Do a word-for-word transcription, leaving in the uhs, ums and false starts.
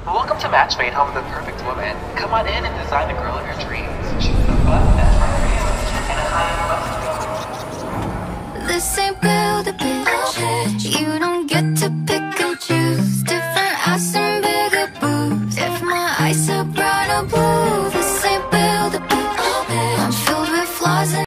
Welcome to Matchmade, home of the perfect woman. Come on in and design the girl of your dreams. She's the button.